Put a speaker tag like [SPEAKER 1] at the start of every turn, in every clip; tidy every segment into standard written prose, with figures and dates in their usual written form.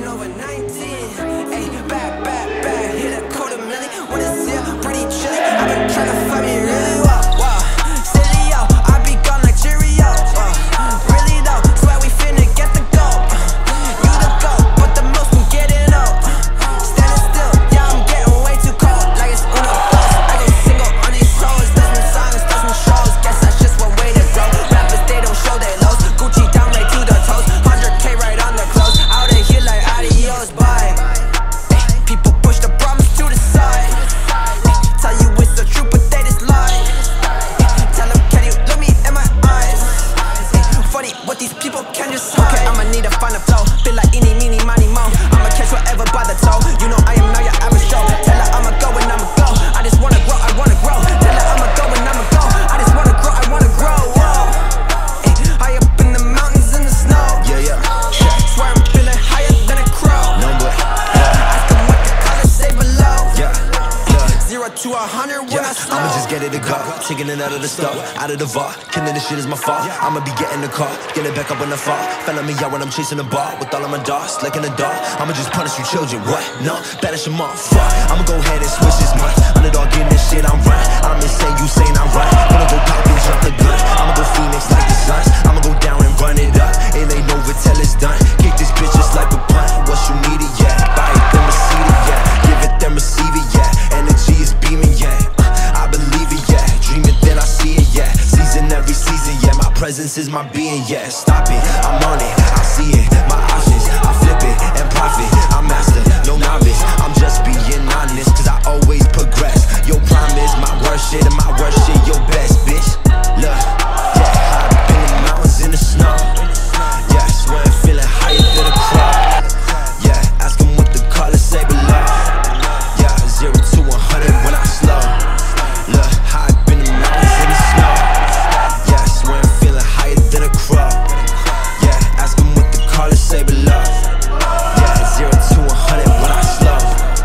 [SPEAKER 1] over 19. Hey, back, hit a quarter million. When it's here, pretty chilly. I've been trying to find me really well. Silly, yo, I be gone like Cheerio. Really though, swear we finna get the goal. You the goat, but the most can get it up. Standing still, yeah, I'm getting way too cold. Like it's uno dos. I go single on these hoes. Does me songs, does me shows. Guess that's just one way to grow. Rappers, they don't show their lows. Gucci down right to the toes. 100K right on their clothes. Out of here like adios, bye. People push the problems to the side. Tell you it's the truth, but they just lie. Tell them, can you look me in my eyes? Funny what these people can just hide. Okay, I'ma need to find a flow. Feel like eeny, meeny, miny, mo. I'ma catch whatever by the toe. You know I am not your average Joe. Tell her I'ma go and I'ma go. I just wanna grow, I wanna grow. Tell her I'ma go and I'ma go. I just wanna grow, I wanna grow. Whoa. High up in the mountains in the snow. Yeah. Swear I'm feeling higher than a crow. No, but ask them what the colors say below. 0 to 100 when I slow.
[SPEAKER 2] I'ma just get it to go, taking it out of the stove, out of the vault. Killing this shit is my fault. I'ma be getting the car, get it back up when I fall. Felling me out when I'm chasing the ball with all of my dogs, like in the dark. I'ma just punish you children, what? No, banish them all, fuck. I'ma go ahead and switch this month. Underdog getting this shit, I'm right. I'm insane, you saying I'm right. Gonna go pop and jump the gun. I'ma go Phoenix like the Suns. I'ma go down and run it up. It ain't over till it's done. Kick this bitch just like a punt. What you need it, yeah. Buy it, then receive it, yeah. Give it, then receive it, yeah. Energy is beaming, yeah. I believe it, yeah. Dream it, then I see it, yeah. Season every season, yeah. My presence is my being, yeah. Stop it, I'm on it, I see it. My options, I flip it and profit. I'm master, no novice. I'm just being honest, cause I always progress. Your prime is my worst shit, and my worst shit your best, bitch. Look, yeah, high up in the mountains in the snow. Yeah, swear I'm feeling higher than a crow. Yeah, ask them what the colors say below. Yeah, 0 to 100 when I slow. Look, high up in the mountains in the snow. Yeah, swear I'm feeling higher than a crow. Yeah, ask them what the colors say below. Yeah, 0 to 100 when I slow.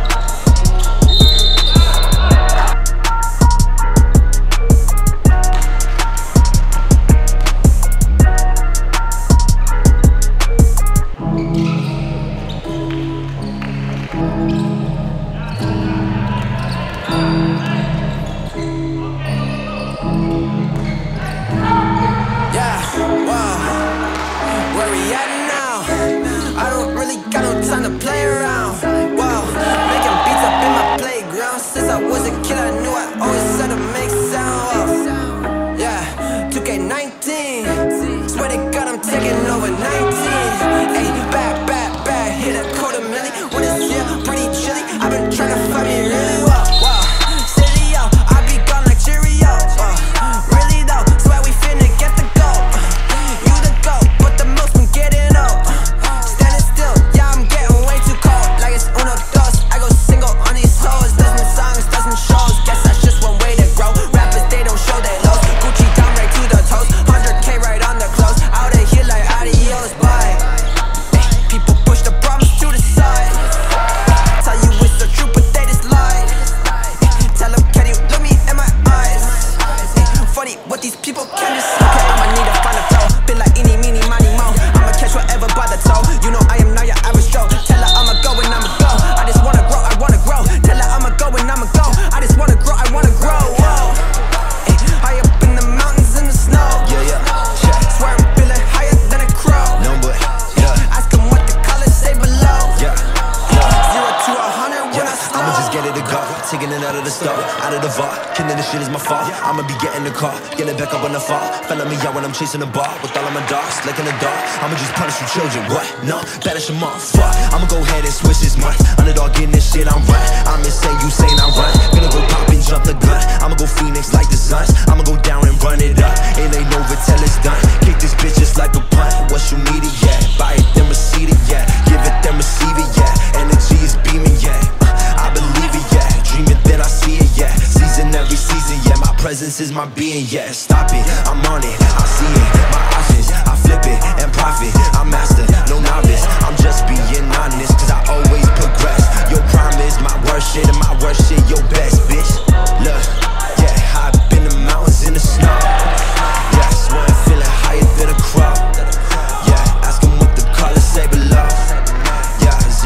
[SPEAKER 1] Where we at now? I don't really got no time to play around. Whoa, making beats up in my playground. Since I was a kid, I knew I always had to make sound. Whoa. Yeah, 2K19. Swear to God, I'm taking over 19. Hey, back, hit a quarter million. When it's here, pretty chilly. I've been trying to find me really well. Silly, yo, I be gone like Cheerio. Really though, swear we finna get the goal. You the goat, but the most can get it up. Standing still, yeah, I'm getting way too cold. Like it's uno dos. I go single on these hoes. Does me songs, does me shows. Guess that's just one way to grow. Rappers, they don't show their lows. Gucci down right to the toes. 100K right on their clothes. Out of here like adios, bye. People push the problems to the side. Tell you it's the truth, but they just lie. Tell them, can you look me in my eyes? Funny what these people can just hide. Okay, I'ma need to find a flow. Feel like eeny, meeny, miny, mo. I'ma catch whatever by the toe. You know I am not your average Joe. Tell her I'ma go and I'ma go. I just wanna grow, I wanna grow. Tell her I'ma go and I'ma go. I just wanna grow, I wanna grow. Whoa. High up in the mountains in the snow.
[SPEAKER 2] Yeah.
[SPEAKER 1] Swear I'm feeling higher than a crow.
[SPEAKER 2] No, but
[SPEAKER 1] ask them what the colors say below. 0 to 100 when I slow.
[SPEAKER 2] I'ma just get it to go, taking it out of the stove, out of the vault. Killing this shit is my fault. I'ma be getting the car, get it back up when I fall. Felling me out when I'm chasing the ball with all of my dogs, like in the dark. I'ma just punish you children, what? No, banish them all, fuck. I'ma go ahead and switch this month. Underdog getting this shit, I'm right. I'm insane, you saying I'm right. Gonna go pop and jump the gun. I'ma go Phoenix like the Suns. I'ma go down and run it up. It ain't over till it's done. Kick this bitch just like a punt. What you need it, yeah. Buy it, then receive it, yeah. Give it, then receive it, yeah. Energy is beaming, yeah. I believe it, yeah. Dream it, then I see it, yeah. Season every season, yeah. My presence is my being, yeah. Stop it, I'm on it, I see it. My options, I flip it and profit. I'm master, no novice. I'm just being honest, cause I always progress. Your prime is my worst shit, and my worst shit your best, bitch. Look, yeah, high up in the mountains in the snow. Yeah, swear I'm feeling higher than a crow. Yeah, ask them what the colors say below. Yeah,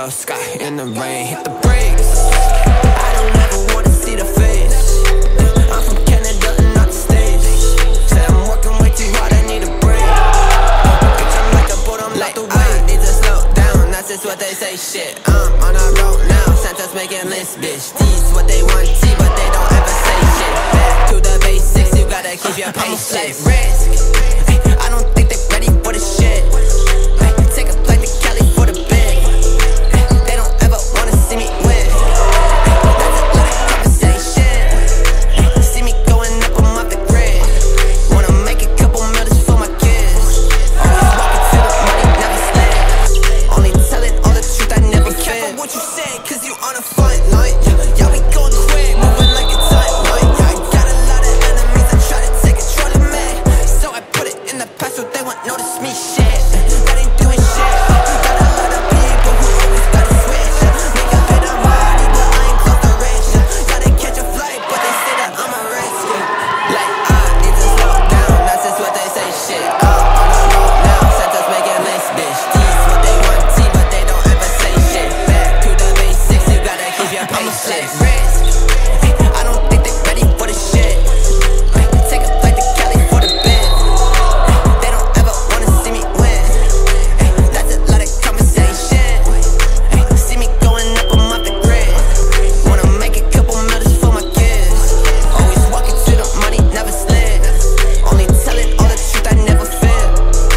[SPEAKER 1] yellow sky in the rain, hit the brakes. I don't ever wanna see the face. I'm from Canada and not the States. Say I'm working way too hard, I need a break. Bitch, I'm like a boat, I'm like the way. Need to slow down, that's just what they say. Shit, I'm on a road now. Santa's making lists, bitch. These what they want, see, but they don't ever say shit. Back to the basics, you gotta keep your patience. Risk. I don't think they're ready for the shit. Take a flight to Cali for the bid. They don't ever wanna see me win. That's a lot of conversation. See me going up, I'm off the grid. Wanna make a couple millions for my kids. Always walking to the money, never slip. Only telling all the truth, I never fit. Be careful what you say, cause you on a front line. Yeah, we going quick, moving like a timeline. I got a lot of enemies that try to take control of me. So I put it in the past so they won't notice me. Shit, that ain't doing shit. Got a lot of people who always gotta switch. Make a bit of money, but I ain't close to rich. Gotta catch a flight, but they say that I'm a risk. Like, I need to slow down, that's just what they say. Shit, I'm on the road now. Santa's making lists, bitch. These what they want, see, but they don't ever say shit. Back to the basics, you gotta keep your patience. Risk. I don't think they're ready for the shit. Take a flight to Cali for the bid. They don't ever wanna see me win. That's a lot of conversation. See me going up, I'm off the grid. Wanna make a couple millions for my kids. Always walking to the money, never slid. Only telling all the truth, I never fit.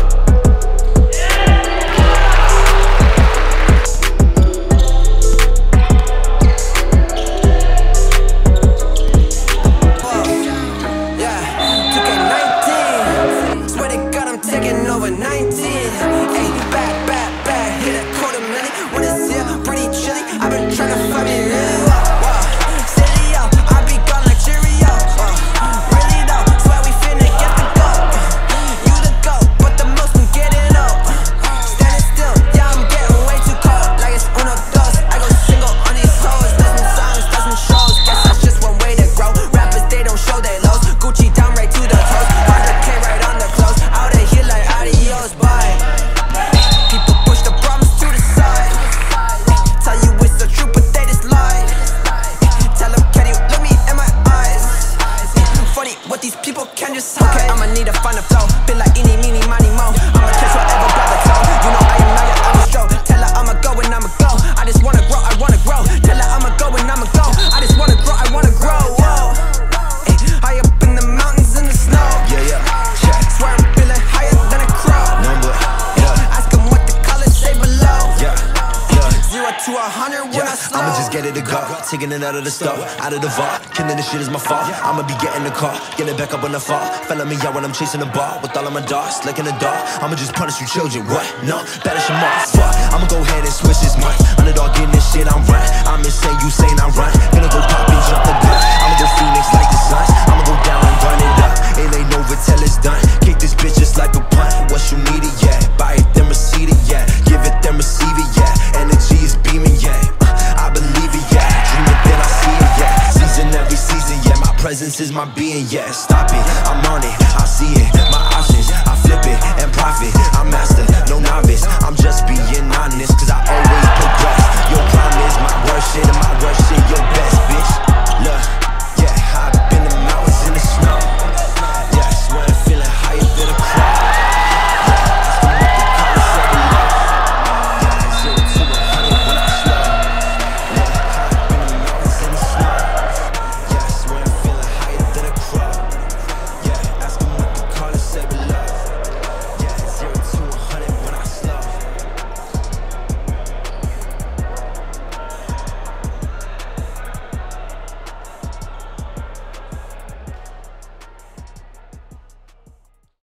[SPEAKER 1] Yeah, 2K19. Swear to God, I'm taking over 19. Hey, back, hit a quarter million. When it's here, pretty chilly. I've been trying to find me really well. Silly, yo, I be gone like Cheerio. Really though, swear we finna get the go. You the go, but the most I'm getting up. Standing still, yeah, I'm getting way too cold. Like it's uno dos. I go single on these hoes. Dozen songs, dozen shows. Guess that's just one way to grow. Rappers, they don't show their lows. Gucci down right to the toes. 100K right on the clothes. Out of here like adios, bye. People push the problems to the side. Tell you it's the truth, but they just lie. Tell them, can you look me in my eyes? Funny what these people can just hide. Okay, I'ma need to find a flow. Feel like eeny, meeny, miny, mo. I'ma catch whatever, grab a toe. You know I am not your average Joe. Tell her I'ma go and I'ma go. I just wanna grow, I wanna grow. Tell her I'ma go and I'ma go. I just wanna grow, I wanna grow. Whoa. Ay, high up in the mountains in the snow.
[SPEAKER 2] Yeah, check.
[SPEAKER 1] Swear I'm feeling higher than a crow.
[SPEAKER 2] Number, yeah,
[SPEAKER 1] Ask them what the colors say below.
[SPEAKER 2] yeah.
[SPEAKER 1] 0 to 100 when I slow.
[SPEAKER 2] I'ma just get it to go, taking it out of the store, out of the vault. Killing this shit is my fault. I'ma be getting the car, getting back up when I fall. Felling me out when I'm chasing the ball with all of my dogs, like in the dark. I'ma just punish you children. What? No, banish them all. Fuck. I'ma go ahead and switch this month. Underdog getting this shit, I'm right. I'm insane, you saying I'm right. Gonna go pop and jump the gun. I'ma go Phoenix like the Suns. I'ma go down and run it up. It ain't over till it's done. Kick this bitch just like a punt. What you need it, yeah. Buy it, then receive it, yeah. Give it, then receive it, yeah. Energy is beaming, yeah. I believe it, yeah. Dream it, then I see it, yeah. Season every season, yeah. My presence is my being, yes.